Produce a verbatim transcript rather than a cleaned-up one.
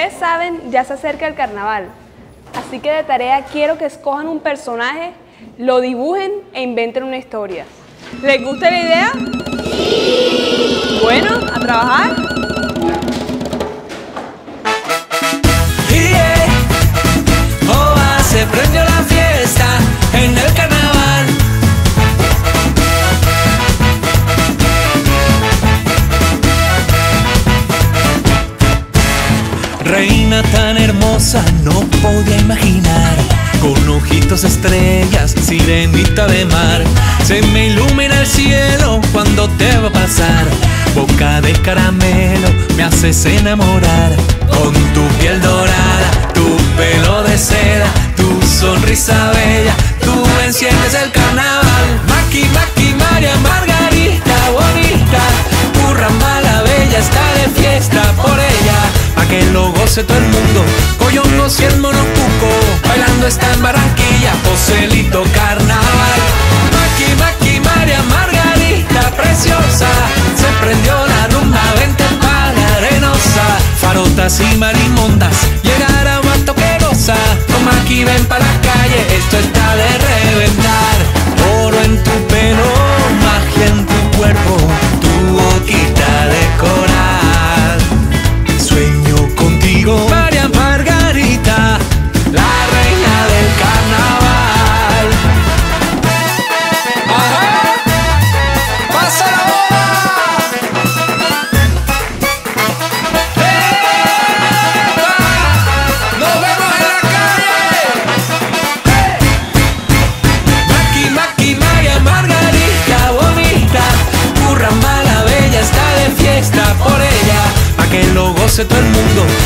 ustedes saben, ya se acerca el carnaval. Así que de tarea quiero que escojan un personaje, lo dibujen e inventen una historia. ¿Les gusta la idea? Bueno, a trabajar. Yeah. Oh, se prendió la fiesta en el carnaval. Reina tan hermosa no podía imaginar, con ojitos estrellas, sirenita de mar. Se me ilumina el cielo cuando te va a pasar. Boca de caramelo, me haces enamorar. Con tu piel dorada, tu pelo de seda, tu sonrisa bella, tú enciendes el carnaval. Maki, Maki, María Margarita, bonita, Curramba la bella está de fiesta por ella, pa' que lo goce todo el mundo. Coyongos y el monocuco, bailando está en Barranquilla, Joselito carnaval. Maki, Maki, María Margarita, preciosa, se prendió la rumba, vente pa' la arenosa. Farotas y marimondas, llegará un acto que goza. Con Maki ven pa' la calle, esto está de reventar. Oro en tu pelo, magia en tu cuerpo, tu boquita de coral. Sueño contigo, María Margarita, la reina del carnaval. ¡Ajá! ¡Pasa la bola! ¡Epa! ¡Nos vemos en la calle! Maki, Maki, María Margarita, bonita, Curramba la bella está de fiesta por ella, pa' que lo goce todo el mundo.